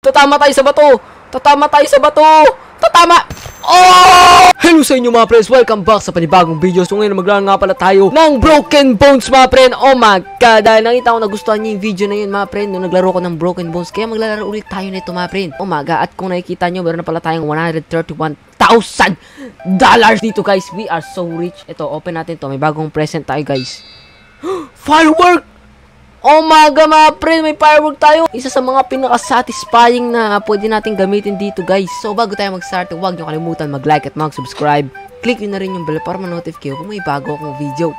Tatama tayo sa bato! Tatama tayo sa bato! Tatama! Oh! Hello sa inyo mga friends! Welcome back sa panibagong video. So ngayon maglaro nga pala tayo ng Broken Bones mga friend. Oh my god! Dahil nakita ko nagustuhan niyo yung video na yun mga friend. Nung naglaro ko ng Broken Bones. Kaya maglalaro ulit tayo nito mga friend. Oh my god! At kung nakikita nyo, meron na pala tayong $131,000 dito guys. We are so rich. Ito, open natin to. May bagong present tayo guys. Firework! Oh my god mga friend, may firework tayo. Isa sa mga pinaka-satisfying na pwede natin gamitin dito guys. So bago tayo mag-start, huwag nyo kalimutan mag-like at mag-subscribe. Click nyo na rin yung bell para ma-notify kayo kung may bago akong video.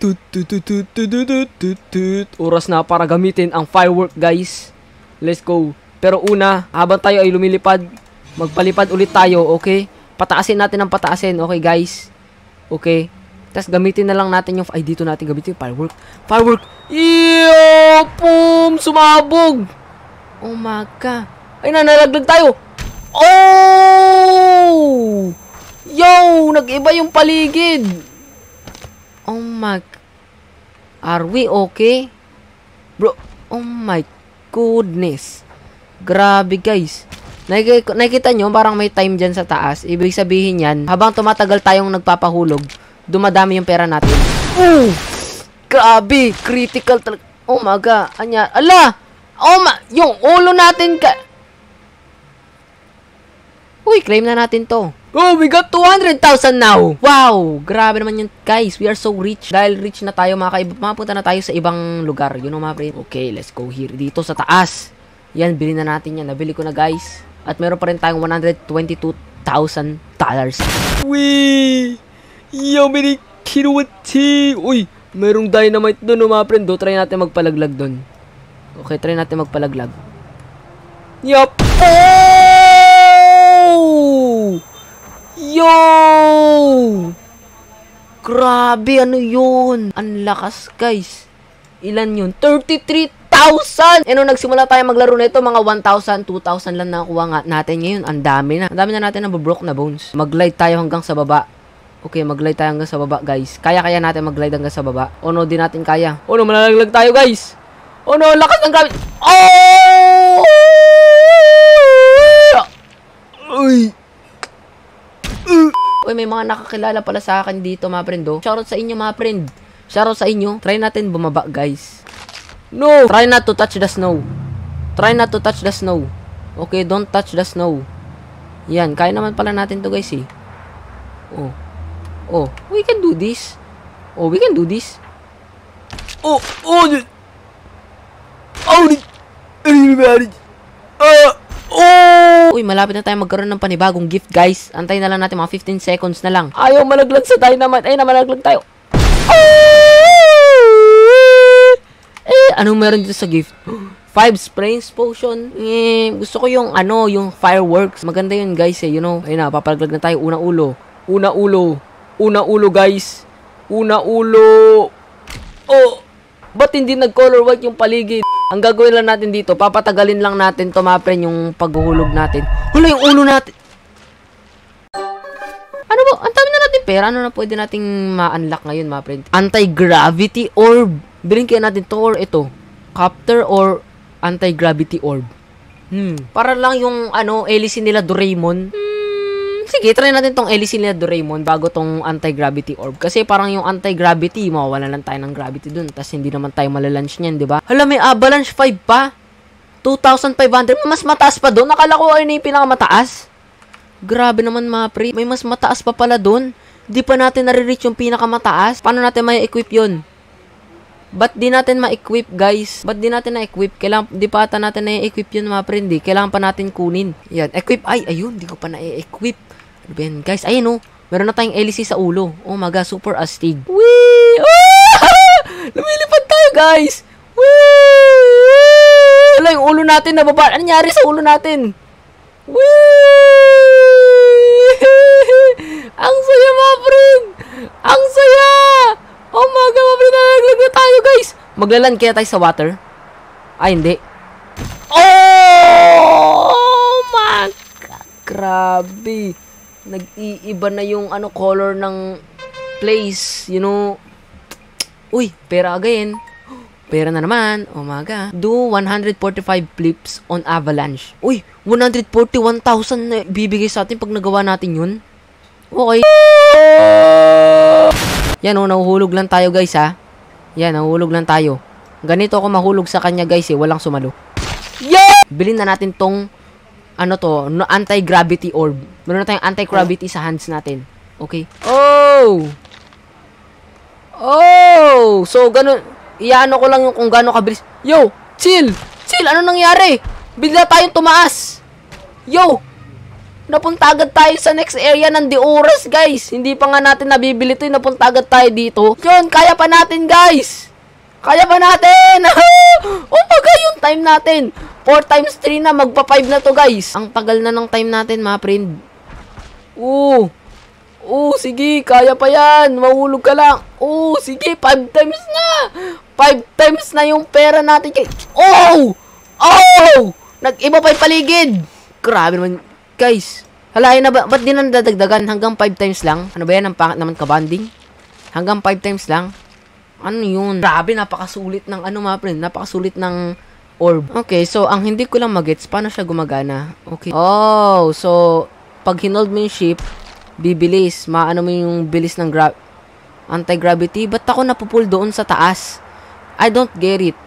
Oras na para gamitin ang firework guys. Let's go. Pero una, habang tayo ay lumilipad, magpalipad ulit tayo, okay? Pataasin natin ang pataasin, okay guys? Okay. Tapos gamitin na lang natin yung... Ay, dito natin gamitin yung firework. Firework! Iyo! Boom! Sumabog! Oh my god. Ay, nalaglag tayo! Oh! Yo! Nag-iba yung paligid! Oh my... Are we okay? Bro, oh my goodness. Grabe guys. Nakikita nyo, parang may time dyan sa taas. Ibig sabihin yan, habang tumatagal tayong nagpapahulog, dumadami yung pera natin. Grabe, critical talaga. Oh my god, anya, ala! Oh my, yung ulo natin ka. Uy, claim na natin to. Oh, we got 200,000 now. Wow, grabe naman yun, guys. We are so rich. Dahil rich na tayo, mapunta na tayo sa ibang lugar. You know, mga friend. Okay, let's go here. Dito sa taas. Yan, bilhin na natin yan. Nabili ko na, guys. At meron pa rin tayong $122,000. Wee! Yo, mini kinuwati. Uy, merong dynamite doon, mga friend. Try natin magpalaglag doon. Okay, try natin magpalaglag. Yup. Oh! Yo! Grabe, ano yun? Ang lakas, guys. Ilan yun? 33,000! Nung nagsimula tayo maglaro nito, mga 1,000, 2,000 lang nakuha nga natin. Ngayon, ang dami na. Ang dami na natin ng broke na bones. Mag-glide tayo hanggang sa baba. Okay, mag-glide tayo hanggang sa baba, guys. Kaya natin mag-glide hanggang sa baba. Oh no, di natin kaya. Oh no, malalaglag tayo, guys. Oh no, lakas ng gamit. Oh! Uy! Uy, may mga nakakilala pala sa akin dito, mga friend, oh. Shoutout sa inyo, mga friend. Shoutout sa inyo. Try natin bumaba, guys. No! Try not to touch the snow. Try not to touch the snow. Okay, don't touch the snow. Yan, kaya naman pala natin to, guys, eh. Oh. Oh, we can do this. Oh, we can do this. Oh, oh, oh, oh. Uy, malapit na tayo magkaroon ng panibagong gift, guys. Antayin na lang natin mga 15 seconds na lang. Ayaw malaglag sa dynamite. Ay, na malaglag tayo. Anong meron dito sa gift? 5 sprains potion. Gusto ko yung ano, yung fireworks. Maganda yun, guys, eh, you know. Ayun na, papalaglag na tayo. Una ulo. Una ulo. Una ulo, guys. Una ulo. Oh, ba't hindi nag-color white yung paligid? Ang gagawin lang natin dito, papatagalin lang natin to, mga friend, yung paghuhulog natin. Hula yung ulo natin. Ano ba? Ang dami na natin pera. Ano na pwede nating ma-unlock ngayon, mga friend? Anti-gravity orb. Bilhin kaya natin to or ito. Copter or anti-gravity orb. Para lang yung ano, hélice nila Doraemon. Sige, try natin tong hélice nila Doraemon bago tong anti-gravity orb. Kasi parang yung anti-gravity, mawawalan lang tayo ng gravity dun. Tapos hindi naman tayo malalunch niyan, di ba? Hala, may avalanche 5 pa. 2,500. Mas mataas pa dun. Nakala ko ay na yung pinakamataas. Grabe naman, mga pre. May mas mataas pa pala dun. Di pa natin nare-reach yung pinakamataas. Paano natin may equip yun? Ba't di natin ma-equip, guys? Ba't di natin na-equip? Kailangan, di pa ata natin na-equip yun, mga friend. Kailangan pa natin kunin. Yan, equip. Ay, ayun. Di ko pa na-equip. Ano ba yan, guys? Ayun, oh. Meron na tayong hélice sa ulo. Oh my god, super astig. Wee! Lumilipad tayo, guys! Wee! Wala, yung ulo natin nababa. Ano nangyari sa ulo natin? Wee! Ang saya, mga friend! Ang saya! Oh my god, mga friend, nalaglag na tayo, guys! Maglaland kaya tayo sa water? Ay, hindi. Oh my god! Grabe! Nag-iiba na yung ano color ng place, you know. Uy, pera again. Pera na naman. Umaga. Do 145 flips on avalanche. Uy, 141,000 na bibigay sa atin pag nagawa natin yun. Okay. Yan o, nahuhulog lang tayo guys ha. Yan, nahuhulog lang tayo. Ganito ako mahulog sa kanya guys eh. Walang sumalo. Yeah! Bilhin na natin tong ano to, anti-gravity orb. Meron na tayong anti-gravity sa hands natin. Okay. Oh! Oh! So, ganun. Iyaano ko lang yung kung gano'ng kabilis. Yo! Chill! Chill! Ano nangyari? Bigla tayong tumaas. Yo! Napunta agad tayo sa next area ng Diores, guys. Hindi pa nga natin nabibili ito. Napunta agad tayo dito. Yun! Kaya pa natin, guys! Kaya pa natin! Oh my, yung time natin. 4 times 3 na. Magpa 5 na to, guys. Ang tagal na ng time natin, mga friend. Sige. Kaya pa yan. Mahulog ka lang. Sige. 5 times na. 5 times na yung pera natin. Nag-iba pa yung paligid. Grabe naman. Guys. Halain na ba? Ba't di na nadadagdagan? Hanggang 5 times lang? Ano ba yan? Ang pangat naman kabanding? Hanggang 5 times lang? Ano yun? Grabe. Napakasulit ng ano mga friend. Napakasulit ng orb. Okay. So, ang hindi ko lang magets, paano siya gumagana? Okay. So, pag hinold mo yung ship, bibilis. Maano mo yung bilis ng anti-gravity. Ba't ako napupul doon sa taas? I don't get it.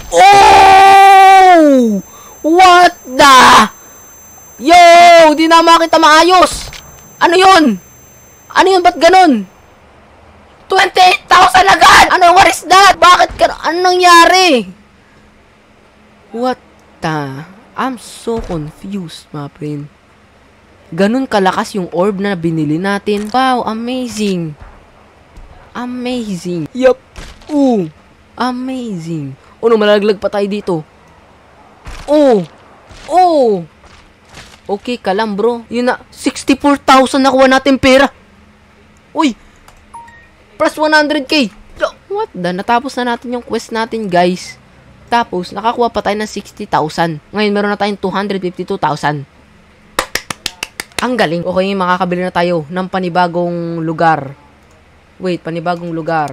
What the? Yo! Di na makita maayos. Ano yun? Ano yun? Ba't ganun? 28,000 agad! Ano? What is that? Bakit ka? Ano nangyari? What the? I'm so confused, my friend. Ganun kalakas yung orb na binili natin. Wow, amazing. Amazing. Yup. Amazing. Malaglag pa tayo dito. Okay ka lang, bro. Yun na, 64,000 nakuha natin pera. Uy. Plus 100k. What the? Natapos na natin yung quest natin, guys. Tapos, nakakuha pa tayo ng 60,000. Ngayon, meron na tayong 252,000. Ang galing. Okay, makakabili na tayo ng panibagong lugar. Wait, panibagong lugar.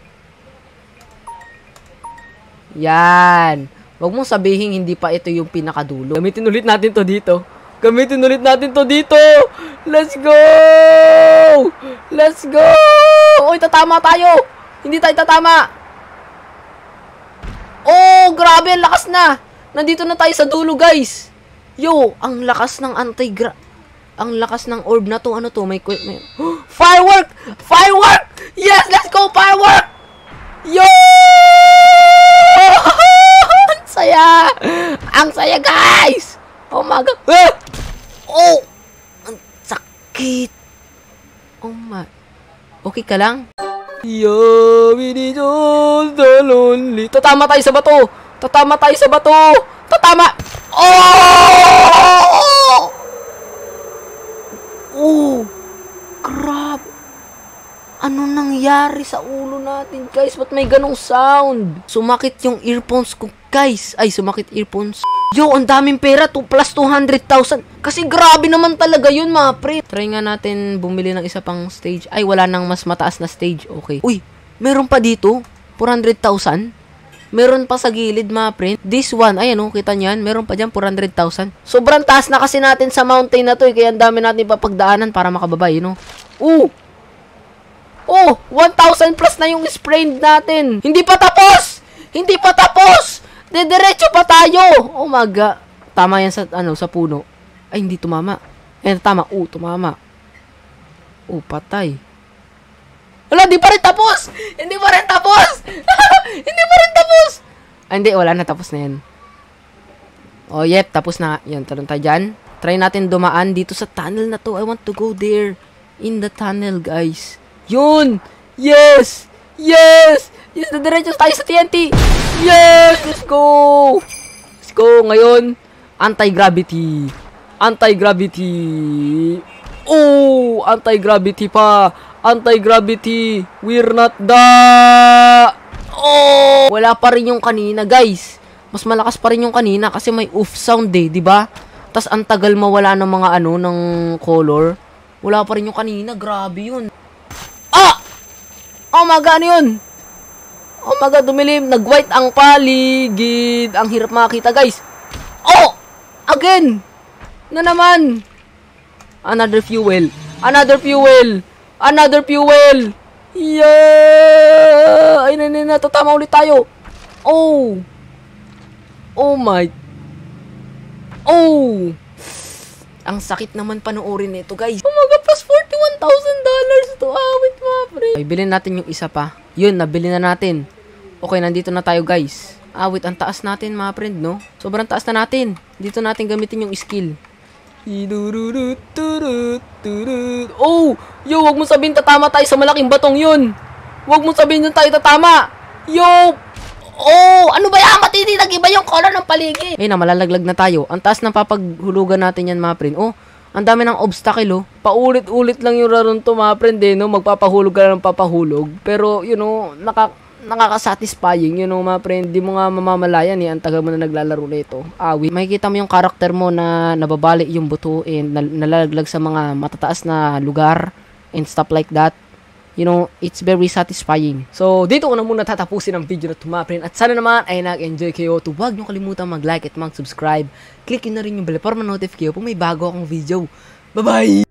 Yan. Huwag mong sabihin hindi pa ito yung pinakadulo. Gamitin ulit natin to dito. Let's go! Uy, tatama tayo. Hindi tayo tatama. Grabe, ang lakas na. Nandito na tayo sa dulo, guys. Yo, ang lakas ng ang lakas ng orb na to. Ano to? May firework! Yes, let's go, firework! Yo! Ang saya, guys! Oh my God! Ang sakit! Oh my... Okay ka lang? Yo, we just the lonely. Tatama tayo sa bato! Tatama! Crap! Ano nangyari sa ulo natin, guys? Ba't may ganong sound? Sumakit yung earphones ko, guys. Ay, sumakit earphones. Yo, ang daming pera. Plus 200,000. Kasi grabe naman talaga yun, mga pre. Try nga natin bumili ng isa pang stage. Ay, wala nang mas mataas na stage. Okay. Uy, meron pa dito. 400,000. Meron pa sa gilid, mga pre. This one, ayan o, kita nyan. Meron pa dyan, 400,000. Sobrang taas na kasi natin sa mountain na to. Kaya ang dami natin papagdaanan para makababa, you know. 1,000 plus na yung sprained natin. Hindi pa tapos! Diretso pa tayo! Oh my God. Tama yan sa, sa puno. Ay, hindi tumama. Ayan, tama. Tumama. Patay. Wala, di pa rin tapos! Hindi pa rin tapos! Ay, hindi. Wala na. Tapos na yan. Yep. Tapos na. Yan, talon tayo dyan. Try natin dumaan dito sa tunnel na to. I want to go there. In the tunnel, guys. Yun! Yes! Diretso tayo sa TNT! Yes! Let's go! Ngayon, anti-gravity. Anti-gravity pa. We're not wala pa rin yung kanina, guys. Mas malakas pa rin yung kanina kasi may oof sound diba? Tas ang tagal mawala ng mga ng color. Wala pa rin yung kanina. Grabe yun. Oh my God, ano yun? Oh my God, dumilim. Nag-white ang paligid. Ang hirap makita, guys. Oh! Again! Na naman. Another fuel. Another fuel. Another fuel. Yeah! Ay, tatama ulit tayo. Oh! Oh my. Oh! Ang sakit naman panoorin nito, guys. Oh my God, plus $41,000 to awit, mga pre. Okay, bilhin natin yung isa pa. Yun, nabili na natin. Okay, nandito na tayo, guys. Awit, ang taas natin, mga friend, no? Sobrang taas na natin. Dito natin gamitin yung skill. Oh! Yo, wag mo sabihin tatama tayo sa malaking batong yun. Wag mo sabihin yun tayo tatama. Yo! Oh! Ano ba yan? Matindi, nag-iba yung color ng paligid. Ayun na, malalaglag na tayo. Ang taas ng papaghulugan natin yan, mga friend. Oh, ang dami ng obstacle, oh. Paulit-ulit lang yung raron to, mga friend, eh, no? Magpapahulog ka na ng papahulog. Pero, you know, nakaka-satisfying, you know, mga friend. Di mo nga mamamalayan, eh. Ang tagal mo na naglalaro nito. Makikita mo yung karakter mo na nababali yung buto and nalalaglag sa mga matataas na lugar and stuff like that. You know, it's very satisfying. So, dito ko na muna tatapusin ang video na tumaprin. At sana naman ay nag-enjoy kayo. Huwag nyo kalimutan mag-like at mag-subscribe. Click nyo na rin yung bell para ma-notify kayo kung may bago akong video. Bye-bye!